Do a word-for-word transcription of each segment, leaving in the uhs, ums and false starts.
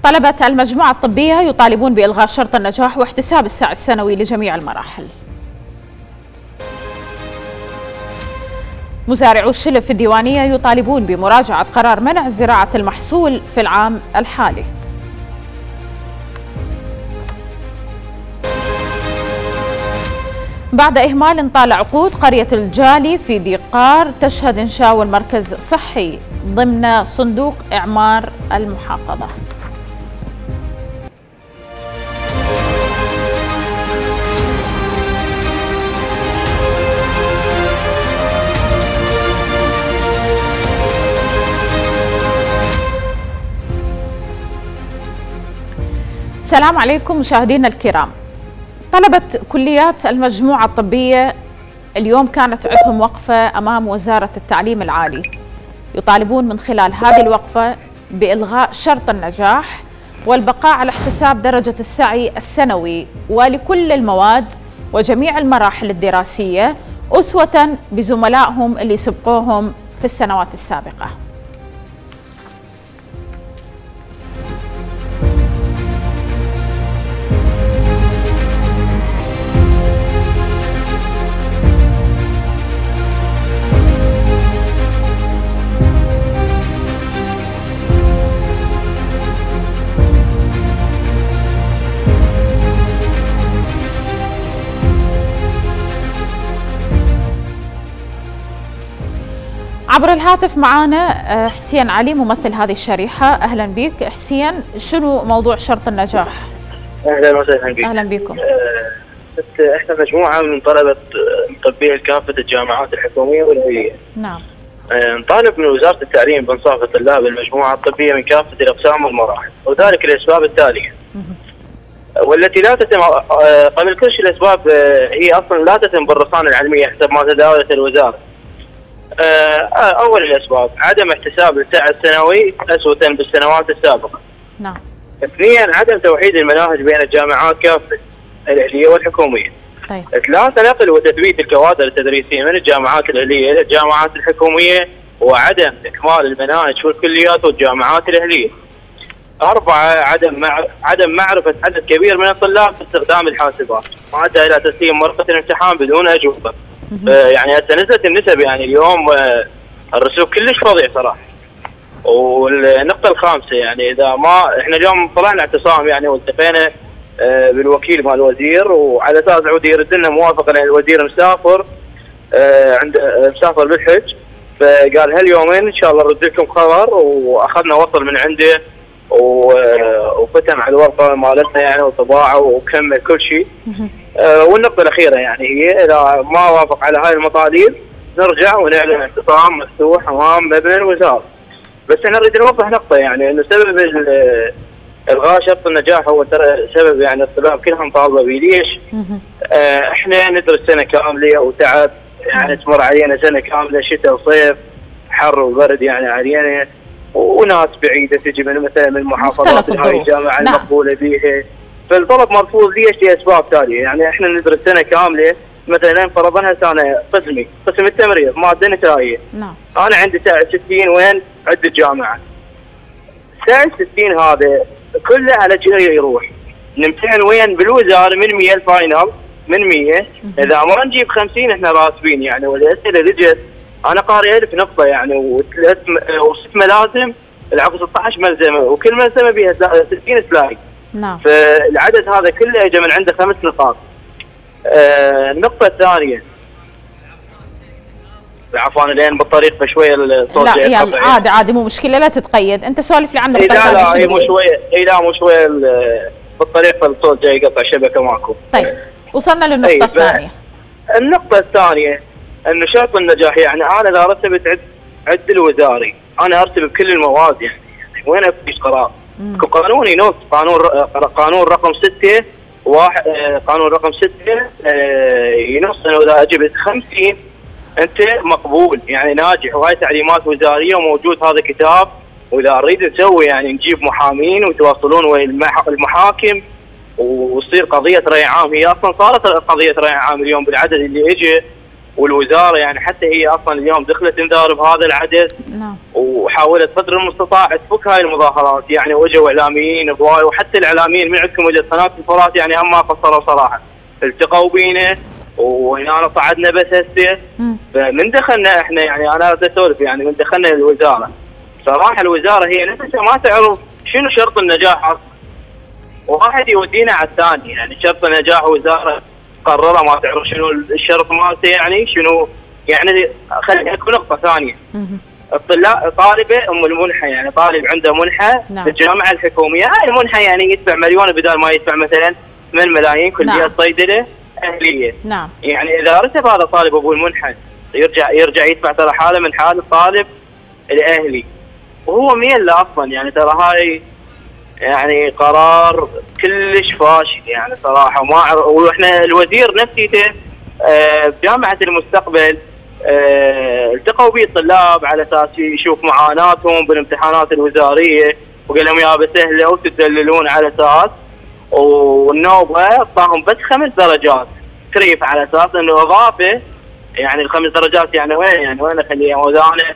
طلبة المجموعة الطبية يطالبون بإلغاء شرط النجاح واحتساب السعي السنوي لجميع المراحل. مزارعو الشلف في الديوانية يطالبون بمراجعة قرار منع زراعة المحصول في العام الحالي. بعد إهمال طال عقود قرية الجالي في ذي قار تشهد إنشاء المركز الصحي ضمن صندوق إعمار المحافظة. السلام عليكم مشاهدينا الكرام. طلبة كليات المجموعة الطبية اليوم كانت عندهم وقفة أمام وزارة التعليم العالي، يطالبون من خلال هذه الوقفة بإلغاء شرط النجاح والبقاء على احتساب درجة السعي السنوي ولكل المواد وجميع المراحل الدراسية أسوة بزملائهم اللي سبقوهم في السنوات السابقة. عبر الهاتف معانا حسين علي ممثل هذه الشريحة. أهلا بك حسين، شنو موضوع شرط النجاح؟ أهلا وسهلا بك. أهلا بكم. أه احنا مجموعة من طلبة طبية كافة الجامعات الحكومية والهيئية. نعم. أه نطالب من وزارة التعليم بإنصاف طلاب المجموعة الطبية من كافة الأقسام والمراحل، وذلك للأسباب التالية. والتي لا تتم قبل كل شيء. الأسباب هي أصلا لا تتم بالرصانة العلمية حسب ما تداولت الوزارة. أول الأسباب عدم احتساب السعي السنوي أسوة بالسنوات السابقة. نعم. اثنين عدم توحيد المناهج بين الجامعات كافة الأهلية والحكومية. طيب. ثلاثة نقل وتثبيت الكوادر التدريسية من الجامعات الأهلية إلى الجامعات الحكومية وعدم إكمال المناهج في الكليات والجامعات الأهلية. أربعة عدم مع... عدم معرفة عدد كبير من الطلاب باستخدام الحاسبات، وأدى إلى تسليم ورقة الامتحان بدون أجوبة. يعني هسه نزلت النسب، يعني اليوم الرسوب كلش فظيع صراحه. والنقطه الخامسه يعني اذا ما احنا اليوم طلعنا اعتصام يعني والتقينا بالوكيل مال الوزير، وعلى اساس عود يرد لنا موافقه لان الوزير مسافر عند مسافر بالحج، فقال هاليومين ان شاء الله نرد لكم خبر، واخذنا وصل من عنده وختم على الورقه مالتنا يعني وطباعه وكمل كل شيء. آه والنقطة الأخيرة يعني هي إذا ما وافق على هاي المطالب نرجع ونعلن اعتصام مفتوح أمام مبنى الوزارة. بس احنا نريد نوضح نقطة، يعني إنه سبب إلغاء شرط النجاح هو ترى سبب يعني الطلاب كلهم طالبة به. ليش؟ آه احنا ندرس سنة كاملة وتعب، يعني تمر علينا سنة كاملة شتاء وصيف، حر وبرد يعني علينا، وناس بعيدة تجي من مثلا من محافظات هاي الجامعة نعم. المقبولة بيها، فالطلب مرفوض. ليش؟ لاسباب تاليه، يعني احنا ندرس سنه كامله، مثلا فرضنا سنه قسمي قسم التمريض ماده نسائيه. نعم. انا عندي سعي ستين وين عند الجامعه. سعي ستين هذا كله على كذا يروح نمتحن وين بالوزاره من مية الفاينل من مية، اذا ما نجيب خمسين احنا راسبين يعني. والاسئله اللي جت انا قاري ألف نقطه يعني، وثلاث وست ملازم العفو ستة عشر ملزمه، وكل ملزمه بها ستين سلايد. نعم. فالعدد هذا كله اجى من عنده خمس نقاط. آه النقطة الثانية، عفوا لين بالطريق فشوية الصوت. لا يلا عادي عادي مو مشكلة، لا تتقيد، أنت سولف لي عن النقطة الثانية. لا لا مو شوية، اي لا مو شوية بالطريق فالصوت جاي يقطع الشبكة ماكو. طيب وصلنا للنقطة الثانية. النقطة الثانية انه شرط النجاح، يعني انا اذا رتبت عد عد الوزاري انا ارتب بكل المواد، يعني وين افيش قرار؟ قانون ينص قانون قانون رقم ستة واحد قانون رقم ستة ينص انه اذا جبت خمسين انت مقبول يعني ناجح، وهاي تعليمات وزاريه وموجود هذا كتاب. واذا نريد نسوي يعني نجيب محامين ويتواصلون ويا المحاكم وتصير قضيه راي عام. هي اصلا صارت قضيه راي عام اليوم بالعدد اللي اجى والوزاره يعني حتى هي اصلا اليوم دخلت انذار بهذا العدد. نعم. وحاولت قدر المستطاع تفك هاي المظاهرات يعني، واجوا اعلاميين بواي، وحتى الاعلاميين من عندكم وجد قناه الفرات يعني هم ما قصروا صراحه، التقوا بينا وهنا صعدنا بس هسه. فمن دخلنا احنا يعني انا بدي اسولف يعني من دخلنا الوزاره صراحه الوزاره هي نفسها ما تعرف شنو شرط النجاح اصلا، واحد يودينا على الثاني يعني شرط النجاح وزاره قررها ما تعرف شنو الشرط مالته يعني شنو يعني. خلينا نكون نقطه ثانيه، الطلاب طالبه ام المنحه يعني طالب عنده منحه نعم. في الجامعه الحكوميه، هاي المنحه يعني يدفع مليون بدل ما يدفع مثلا ثمانية ملايين كليه نعم. صيدله اهليه. نعم. يعني اذا رتب هذا الطالب ابو المنحه يرجع يرجع يدفع ترى حاله من حال الطالب الاهلي، وهو مين له اصلا يعني. ترى هاي يعني قرار كلش فاشل يعني صراحه. وما واحنا الوزير نفسيته بجامعه المستقبل اه التقوا به الطلاب على اساس يشوف معاناتهم بالامتحانات الوزاريه، وقال لهم يا سهله وتدللون على اساس، والنوبه اعطاهم بس خمس درجات كريف على اساس انه اضافه يعني الخمس درجات يعني وين يعني وين اخليها وزانه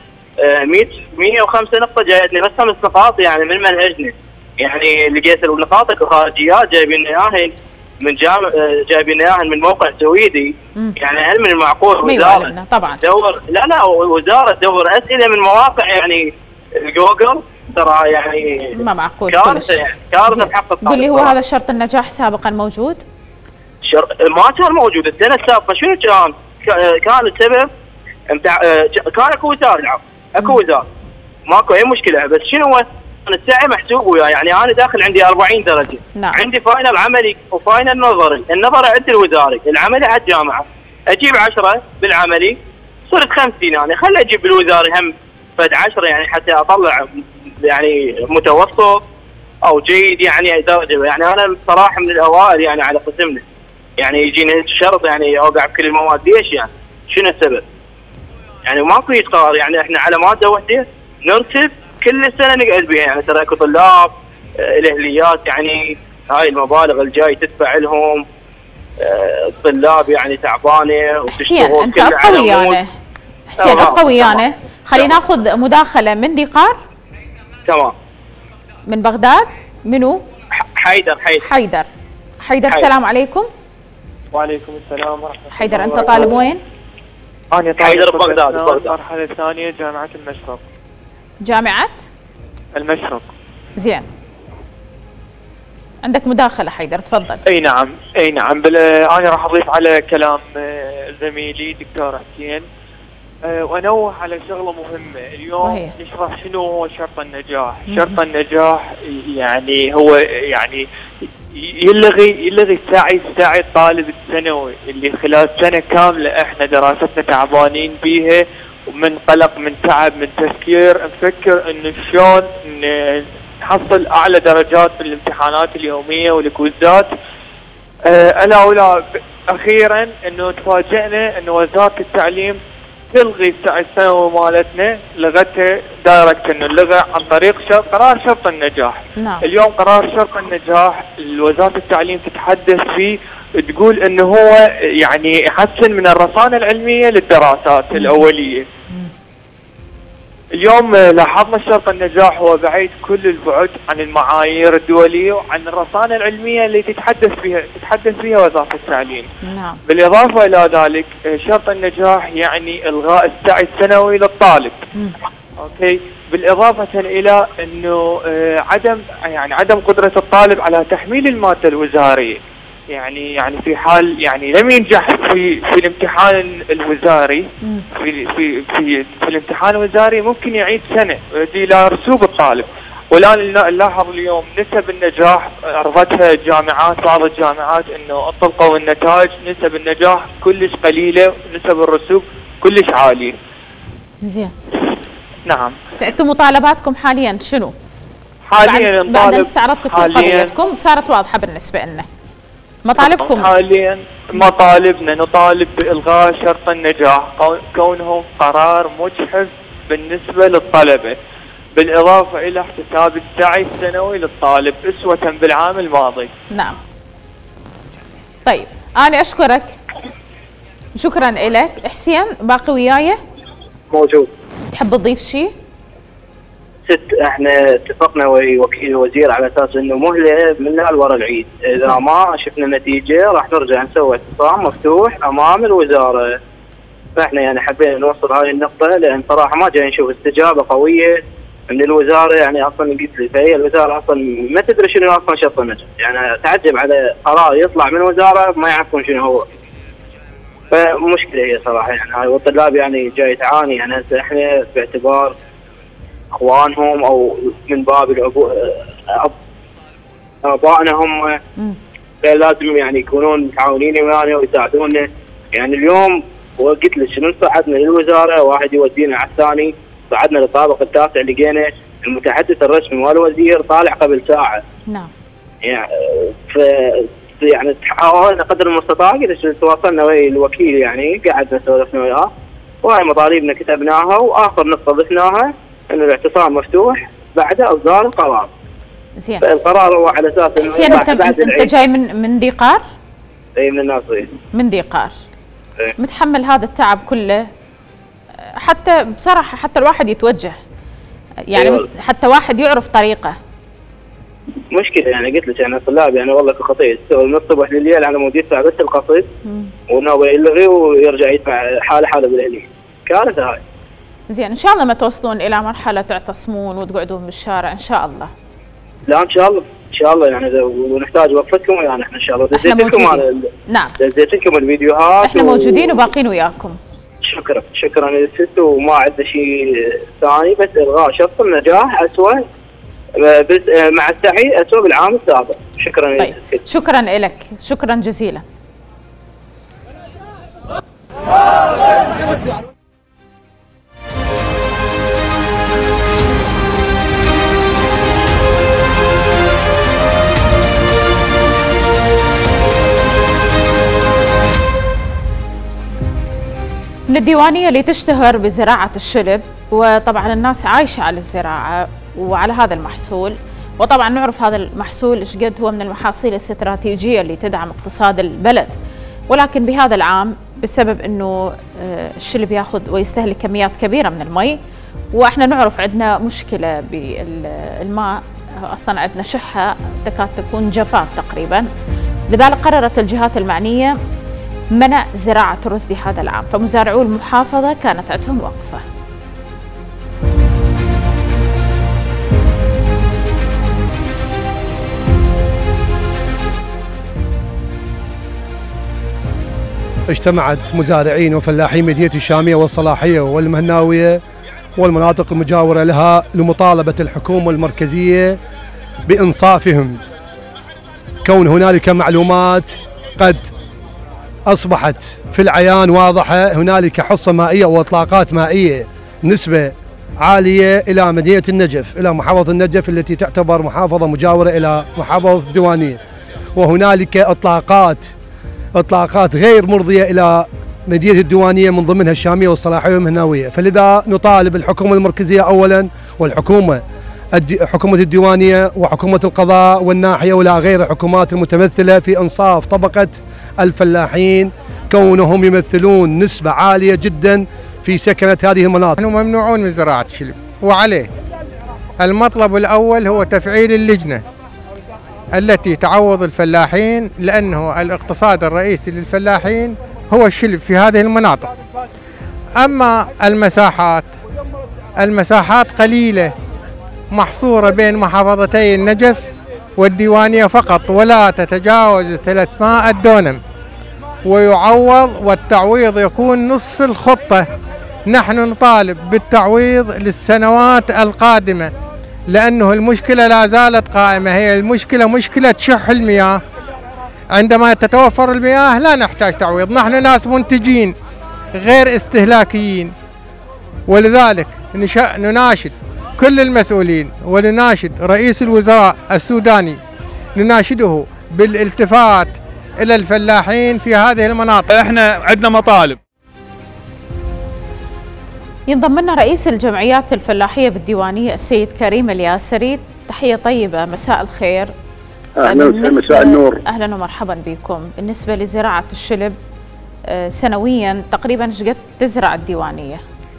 مية وخمسة نقطه جايتني بس خمس نقاط يعني من منهجنا يعني. لقيت النقاط الخارجيات جايبين اياهن من جامع جايبين اياهن من موقع سويدي. مم. يعني هل من المعقول وزاره طبعا تدور لا لا وزاره تدور اسئله من مواقع يعني جوجل؟ ترى يعني ما معقول كارثه يعني كارثه بحق الطالب. قل لي هو هذا شرط النجاح سابقا موجود؟ شر... ما كان موجود السنه السابقه. شنو كان؟ كان السبب متع... كان اكو وزاره العفو اكو وزاره ماكو اي مشكله، بس شنو هو السعي محسوب وياه يعني. انا داخل عندي أربعين درجه. نعم. عندي فاينل عملي وفاينل نظري، النظري عند الوزاري، العملي على الجامعه. اجيب عشرة بالعملي صرت خمسين يعني، خلي اجيب بالوزاري هم فد عشرة يعني حتى اطلع يعني متوسط او جيد يعني درجه. يعني انا بصراحه من الاوائل يعني على قسمنا يعني يجيني الشرط يعني اوقع بكل المواد. ليش يعني؟ شنو السبب؟ يعني ماكو قرار يعني. احنا على ماده واحده نرتب كل سنه نقعد بها يعني. ترى اكو طلاب الاهليات يعني هاي المبالغ الجاي تدفع لهم الطلاب يعني تعبانه حسين انت ابقى ويانا. حسين ابقى ويانا. خلينا ناخذ مداخله من ديقار. تمام. من بغداد. منو؟ حيدر. حيدر حيدر حيدر السلام عليكم. وعليكم السلام ورحمه الله. حيدر انت طالب وين؟ انا طالب حيدر بغداد. المرحله الثانيه جامعه المشرق. جامعه المشرق. زين. عندك مداخله حيدر تفضل. اي نعم اي نعم بل انا راح اضيف على كلام زميلي دكتور حسين وانوه على شغله مهمه اليوم. وهي. نشرح شنو هو شرط النجاح. شرط النجاح يعني هو يعني يلغي يلغي السعي السعي الطالب الثانوي اللي خلال سنه كامله احنا دراستنا تعبانين بيها، ومن قلق من تعب من تفكير نفكر انه شلون نحصل اعلى درجات في الامتحانات اليوميه والكويزات. أه الا ولا اخيرا انه تفاجئنا انه وزاره التعليم تلغي السعي الثانوي مالتنا، لغتها دايركت انه لغى عن طريق شرط قرار شرط النجاح. نعم. اليوم قرار شرط النجاح وزاره التعليم تتحدث فيه تقول انه هو يعني يحسن من الرصانه العلميه للدراسات مم. الاوليه. مم. اليوم لاحظنا شرط النجاح هو بعيد كل البعد عن المعايير الدوليه وعن الرصانه العلميه اللي تتحدث فيها تتحدث فيها وزاره التعليم. نعم. بالاضافه الى ذلك شرط النجاح يعني الغاء السعي السنوي للطالب. مم. اوكي. بالاضافه الى انه عدم يعني عدم قدره الطالب على تحميل الماده الوزاريه. يعني يعني في حال يعني لم ينجح في في الامتحان الوزاري في في في, في الامتحان الوزاري ممكن يعيد سنه ويؤدي الى رسوب الطالب. والان نلاحظ اليوم نسب النجاح عرضتها الجامعات بعض الجامعات انه اطلقوا النتائج نسب النجاح كلش قليله ونسب الرسوب كلش عاليه. زين. نعم. فانتم مطالباتكم حاليا شنو؟ حاليا بعد, بعد استعرضتوا كل قضيتكم صارت واضحه بالنسبه لنا. مطالبكم حاليا مطالبنا نطالب بإلغاء شرط النجاح كونه قرار مجحف بالنسبة للطلبة، بالإضافة إلى احتساب السعي السنوي للطالب أسوة بالعام الماضي. نعم. طيب أنا أشكرك شكرا لك. حسين باقي وياي؟ موجود. تحب تضيف شيء؟ ست احنا اتفقنا ويا وكيل الوزير على اساس انه مهله من الان ورا العيد، اذا صح. ما شفنا نتيجه راح نرجع نسوي اعتصام مفتوح امام الوزاره. فاحنا يعني حبينا نوصل هاي النقطه، لان صراحه ما جاي نشوف استجابه قويه من الوزاره. يعني اصلا قلت لي فهي الوزاره اصلا ما تدري شنو اصلا شرط النجف، يعني تعجب على قرار يطلع من الوزاره ما يعرفون شنو هو. فمشكله هي صراحه يعني هاي، والطلاب يعني جاي تعاني. يعني هسه احنا باعتبار اخوانهم او من باب الابو ابائنا هم، لازم يعني يكونون متعاونين ويانا ويساعدونا. يعني اليوم وقلت لك شنو صعدنا للوزاره، واحد يودينا على الثاني، صعدنا للطابق التاسع لقينا المتحدث الرسمي والوزير طالع قبل ساعه. نعم. يعني ف يعني حاولنا قدر المستطاع، قلت تواصلنا ويا الوكيل يعني قعدنا سولفنا وياه، وهاي مطالبنا كتبناها، واخر نقطه ضفناها انه الاعتصام مفتوح بعد اصدار القرار. زين. القرار هو على اساس انه زين. انت انت, انت جاي من من ديقار؟ اي من الناصريه. من ديقار. إيه؟ متحمل هذا التعب كله، حتى بصراحه حتى الواحد يتوجه يعني إيه؟ حتى واحد يعرف طريقه. مشكله يعني قلت لك يعني الطلاب يعني والله كخطير من الصبح لليل على مود يدفع بس القسط ونوبه يلغي ويرجع يدفع حاله حاله بالاهليه. كارثه هاي. زين ان شاء الله ما توصلون الى مرحله تعتصمون وتقعدون بالشارع ان شاء الله. لا ان شاء الله ان شاء الله يعني ونحتاج وقفتكم ويانا احنا ان شاء الله. احنا موجودين. نعم. دزيت لكم الفيديوهات احنا و... موجودين وباقين وياكم. شكرا شكرا للست، وما عندنا شيء ثاني بس الغاء شرط النجاح اسوء بس مع السعي اسوء بالعام السابق. شكرا. طيب. شكرا لك، شكرا جزيلا. من الديوانية اللي تشتهر بزراعة الشلب، وطبعا الناس عايشة على الزراعة وعلى هذا المحصول، وطبعا نعرف هذا المحصول ايش قد هو من المحاصيل الاستراتيجية اللي تدعم اقتصاد البلد. ولكن بهذا العام بسبب انه الشلب ياخذ ويستهلك كميات كبيرة من المي، واحنا نعرف عندنا مشكلة بالماء، اصلا عندنا شحة تكاد تكون جفاف تقريبا، لذلك قررت الجهات المعنية منع زراعة الرزدي هذا العام، فمزارعو المحافظة كانت عندهم وقفة. اجتمعت مزارعين وفلاحين مدينة الشامية والصلاحية والمهناوية والمناطق المجاورة لها لمطالبة الحكومة المركزية بإنصافهم، كون هنالك معلومات قد أصبحت في العيان واضحة. هنالك حصة مائية وإطلاقات مائية نسبة عالية إلى مدينة النجف، إلى محافظة النجف التي تعتبر محافظة مجاورة إلى محافظة الديوانية، وهنالك إطلاقات إطلاقات غير مرضية إلى مدينة الديوانية من ضمنها الشامية والصلاحية والمهناوية. فلذا نطالب الحكومة المركزية أولا، والحكومة حكومة الديوانية وحكومة القضاء والناحية ولا غير الحكومات المتمثلة في إنصاف طبقة الفلاحين، كونهم يمثلون نسبة عالية جدا في سكنة هذه المناطق. نحن ممنوعون من زراعة الشلب، وعليه المطلب الأول هو تفعيل اللجنة التي تعوض الفلاحين، لأنه الاقتصاد الرئيسي للفلاحين هو الشلب في هذه المناطق. أما المساحات المساحات قليلة محصورة بين محافظتي النجف والديوانية فقط، ولا تتجاوز ثلاثمائة دونم، ويعوض والتعويض يكون نصف الخطة. نحن نطالب بالتعويض للسنوات القادمة، لأنه المشكلة لا زالت قائمة، هي المشكلة مشكلة شح المياه. عندما تتوفر المياه لا نحتاج تعويض، نحن ناس منتجين غير استهلاكيين، ولذلك نناشد كل المسؤولين ونناشد رئيس الوزراء السوداني، نناشده بالالتفات إلى الفلاحين في هذه المناطق. احنا عندنا مطالب. ينضم لنا رئيس الجمعيات الفلاحية بالديوانية السيد كريم الياسري. تحية طيبة، مساء الخير. أهلا وسهلا، مساء النور. أهلا ومرحبا بكم. بالنسبة لزراعة الشلب سنويا تقريبا ايش قد تزرع الديوانيه؟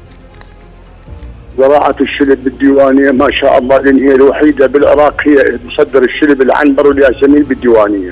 زراعة الشلب بالديوانية ما شاء الله، لأن هي الوحيدة بالعراق هي مصدر الشلب العنبر والياسمين بالديوانية.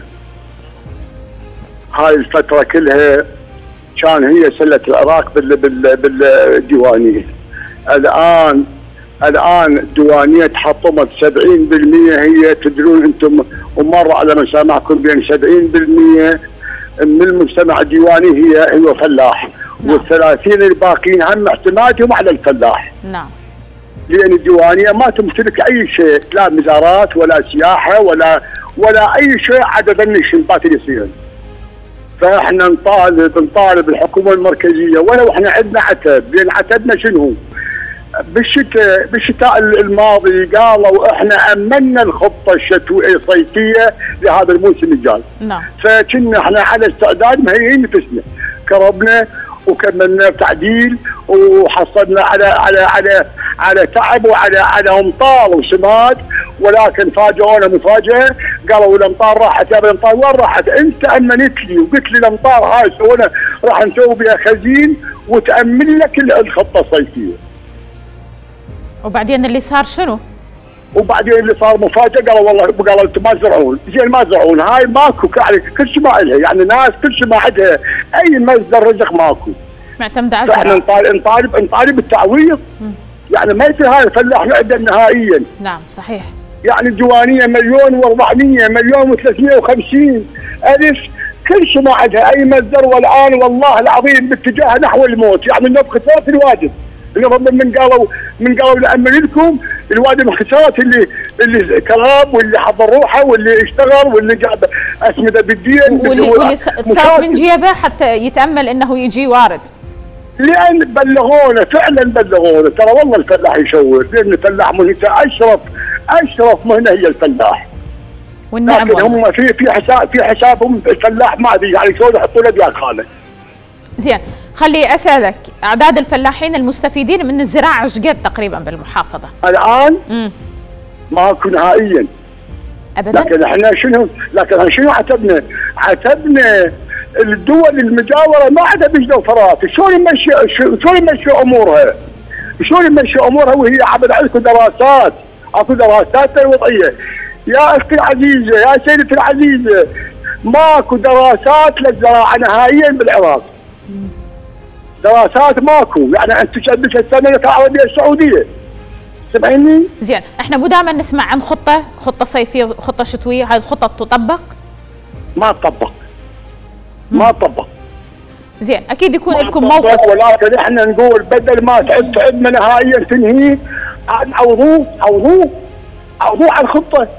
هاي الفترة كلها كان هي سلة العراق بال بال بالديوانية. الآن الآن الديوانية تحطمت سبعين بالمئة، هي تدرون أنتم ومر على مسامعكم بين سبعين بالمئة من المجتمع الديواني هي هي فلاح. نعم. والثلاثين الباقيين هم اعتمادهم على الفلاح. نعم. لأن الديوانية ما تمتلك أي شيء، لا مزارات ولا سياحة ولا ولا أي شيء عدا ذني الشنبات اللي يصير. فاحنا نطالب نطالب الحكومة المركزية، ولو احنا عندنا عتب، لأن عتبنا شنو؟ بالشتاء بالشتاء الماضي قالوا احنا امنا الخطه الشتويه الصيفيه لهذا الموسم الجاي. نعم. فكنا احنا على استعداد مهيئين نفسنا، كربنا وكملنا تعديل وحصلنا على على على على تعب وعلى على امطار وسماد، ولكن فاجئونا مفاجاه، قالوا الامطار راحت. يا الامطار وين راحت؟ انت امنت لي وقلت لي الامطار هاي سوينا راح نسوي بها خزين وتامن لك الخطه الصيفيه. وبعدين اللي صار شنو؟ وبعدين اللي صار مفاجاه، قالوا والله قالوا انتم ما تزرعون، زين ما تزرعون، هاي ماكو يعني كل شيء ما لها، يعني ناس كل شيء ما عندها اي مصدر رزق ماكو. معتمده على الزراعه. فاحنا نطالب نطالب نطالب التعويض. يعني ما يصير هاي الفلاح يعدم نهائيا. نعم صحيح. يعني الديوانيه مليون واربعمية مليون وثلاثمية وخمسين الف، كل شيء ما عندها اي مصدر، والان والله العظيم باتجاه نحو الموت، يعني نبقى ثلاث الواجب. من قالوا من قالوا نأمن لكم الوادي من خسارات اللي اللي كلاب واللي حضر روحه واللي اشتغل واللي جاب اسمده بالدين واللي واللي صار من جيبه حتى يتامل انه يجي وارد. لان بلغونا فعلا بلغونا، ترى والله الفلاح يشور، لان الفلاح مهنته اشرف اشرف مهنه هي الفلاح. والنعم. لكن هم في في حساب في حسابهم الفلاح ما ادري يعني شلون يحطوا له بيا خاله. زين، خلي اسالك اعداد الفلاحين المستفيدين من الزراعه ايش قد تقريبا بالمحافظه؟ الان امم ماكو نهائيا ابدا. لكن احنا شنو لكن احنا شنو عتبنا؟ عتبنا الدول المجاوره ما عندها بيجنا وفرات، شلون يمشي شلون يمشي امورها؟ شلون يمشي امورها وهي عبد عندكم دراسات، اكو دراسات وضعيه. يا اختي العزيزه، يا سيدتي العزيزه، ماكو دراسات للزراعه نهائيا بالعراق. دراسات ماكو، يعني انت تشبك السنه العربيه السعوديه. سمعيني؟ زين، احنا مو دائما نسمع عن خطه، خطه صيفيه، خطه شتويه، هاي الخطط تطبق؟ ما تطبق. ما تطبق. زين، اكيد يكون لكم موقف. ولكن احنا نقول بدل ما تعد تعدنا نهائيا تنهي، عوضوه عوضوه عوضوه على الخطه.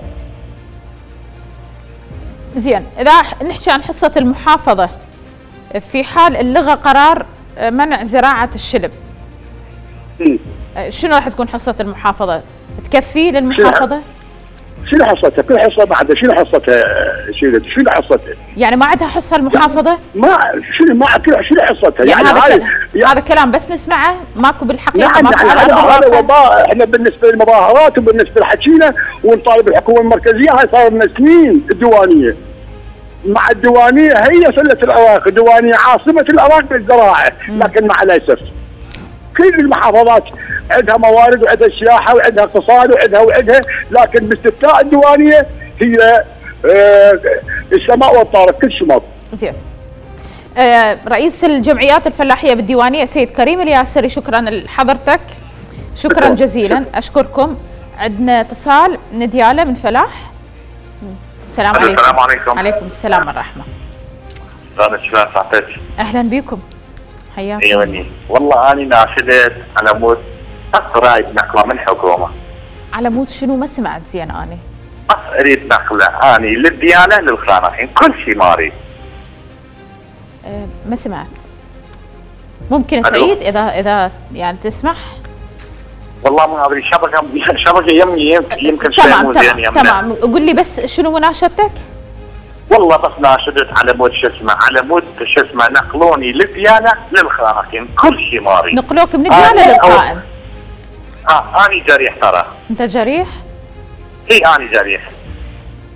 زين، اذا نحكي عن حصه المحافظه في حال اللغة قرار منع زراعة الشلب، م. شنو راح تكون حصة المحافظة؟ تكفي للمحافظة؟ شنو حصتها؟ كل حصة ما عندها، شنو حصتها سيدتي؟ شنو حصتها؟ يعني ما عندها حصة المحافظة؟ ما شنو ما شنو حصتها؟ يعني, يعني هذا يعني هذا كلام بس نسمعه، ماكو بالحقيقة. نعم، ماكو يعني هذا وباء. احنا بالنسبة للمظاهرات وبالنسبة لحكينا ونطالب الحكومة المركزية، هاي صار لنا سنين الديوانية. مع الديوانية هي سلة العراق، الديوانية عاصمة العراق بالزراعة، لكن مع الأسف كل المحافظات عندها موارد وعندها سياحة وعندها اقتصاد وعندها وعندها، لكن باستثناء الديوانية هي آه السماء والطارق، كل شيء. زين. آه رئيس الجمعيات الفلاحية بالديوانية سيد كريم الياسري، شكرا لحضرتك، شكرا جزيلا، أشكركم. عندنا اتصال نديالة من فلاح. السلام عليكم. السلام عليكم. عليكم السلام والرحمة. أنا شلون صحتك؟ أهلا بكم. حياكم. أيوة، والله أنا ناشدت على مود أريد نقلة من الحكومة. على مود شنو؟ ما سمعت زين أنا. أريد نقلة أنا للديانة للخانقين، كل شيء ما أريد. أه ما سمعت. ممكن تعيد إذا إذا يعني تسمح؟ والله ما ادري، شبكه شبكه يمي يمكن شوي مو زين يمنا. تمام، قول لي بس شنو مناشدتك؟ والله بس ناشدت على مود شو اسمه، على مود شو اسمه نقلوني للديانه للخانقين، كل شيء ما اريد. نقلوك من الديانه للقائم؟ اه انا جريح ترى. انت جريح؟ اي انا جريح.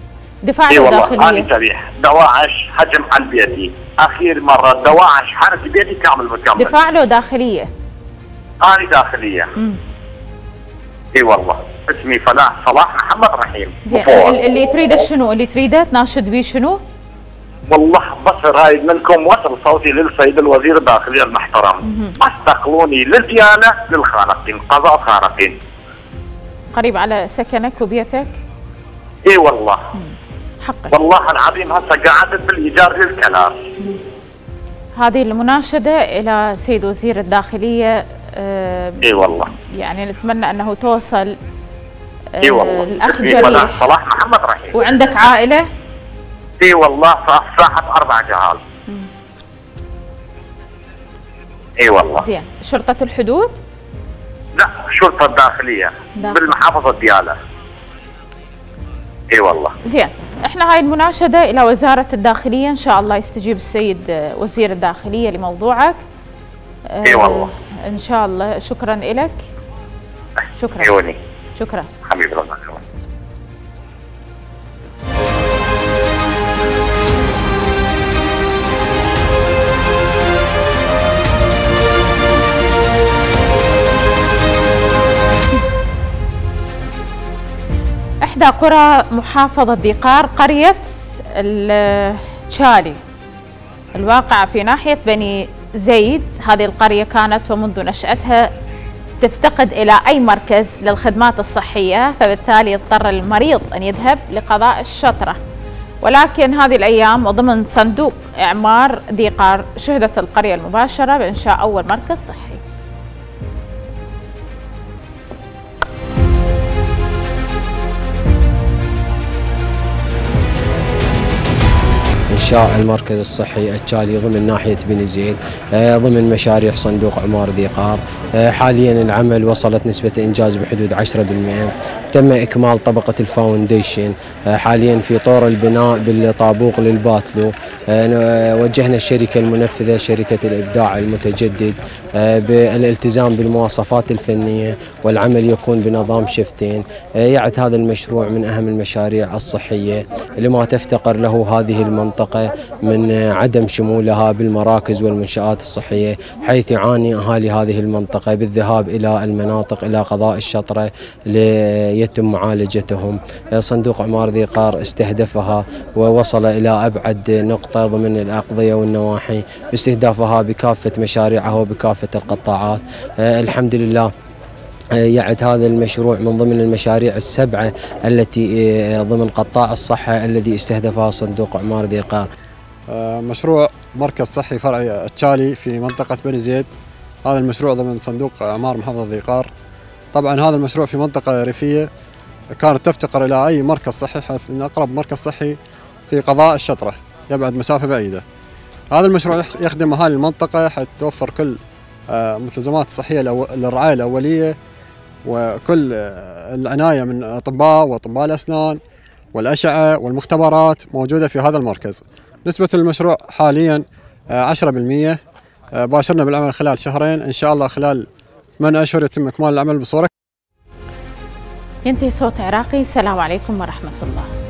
دفاع اي له والله داخلية. هذه تاريخ دواعش هجم على بيتي، اخير مره دواعش حرق بيتي كامل مكمل. دفاع له داخلية. هذه داخليه. امم اي والله اسمي فلاح صلاح محمد رحيم. زين اللي تريده شنو؟ اللي تريده تناشد بيه شنو؟ والله بس رايد منكم وصل صوتي للسيد الوزير الداخليه المحترم، استقلوني للديانه للخانقين، قضاء خانقين. قريب على سكنك وبيتك؟ اي والله. حقك. والله العظيم هسه قعدت بالايجار للكلام. هذه المناشده الى سيد وزير الداخليه. آه اي والله. يعني نتمنى انه توصل. آه اي والله. الاخ جريح. فلاح صلاح محمد رحيم. وعندك عائله؟ اي والله صاحب اربع جهال. اي والله. زين، شرطه الحدود؟ لا، شرطه الداخليه داخل. بالمحافظه دياله. اي والله. زين، احنا هاي المناشده الى وزاره الداخليه، ان شاء الله يستجيب السيد وزير الداخليه لموضوعك. اي والله. اه ان شاء الله. شكرا لك. شكرا. عيوني. شكرا حبيبي الله. إحدى قرى محافظة ذي قار قرية التشالي الواقعة في ناحية بني زيد. هذه القرية كانت ومنذ نشأتها تفتقد إلى أي مركز للخدمات الصحية، فبالتالي اضطر المريض أن يذهب لقضاء الشطرة. ولكن هذه الأيام وضمن صندوق إعمار ذي قار شهدت القرية المباشرة بإنشاء أول مركز صحي. إنشاء المركز الصحي التشالي ضمن ناحية بني زيد ضمن مشاريع صندوق إعمار ذي قار. حاليا العمل وصلت نسبة إنجاز بحدود عشرة بالمئة. تم إكمال طبقة الفاونديشن، حاليا في طور البناء بالطابوق للباتلو. وجهنا الشركة المنفذة شركة الإبداع المتجدد بالالتزام بالمواصفات الفنية، والعمل يكون بنظام شفتين. يعد هذا المشروع من أهم المشاريع الصحية لما تفتقر له هذه المنطقة من عدم شمولها بالمراكز والمنشآت الصحية، حيث يعاني أهالي هذه المنطقة بالذهاب إلى المناطق إلى قضاء الشطرة ليتم معالجتهم. صندوق إعمار ذي قار استهدفها ووصل إلى أبعد نقطة ضمن الأقضية والنواحي باستهدافها بكافة مشاريعها وبكافة القطاعات. الحمد لله يعد هذا المشروع من ضمن المشاريع السبعة التي ضمن قطاع الصحة الذي استهدفها صندوق إعمار ذي قار. مشروع مركز صحي فرعي التشالي في منطقة بني زيد. هذا المشروع ضمن صندوق إعمار محافظة ذي قار. طبعا هذا المشروع في منطقة ريفية كانت تفتقر إلى أي مركز صحي، حيث أن أقرب مركز صحي في قضاء الشطرة يبعد مسافة بعيدة. هذا المشروع يخدم أهالي المنطقة حتى توفر كل الملتزمات الصحية للرعاية الأولية وكل العناية من أطباء وأطباء الأسنان والأشعة والمختبرات موجودة في هذا المركز. نسبة المشروع حاليا عشرة بالمئة. باشرنا بالعمل خلال شهرين، إن شاء الله خلال ثمانية أشهر يتم إكمال العمل بصورة. ينتهي صوت عراقي. السلام عليكم ورحمة الله.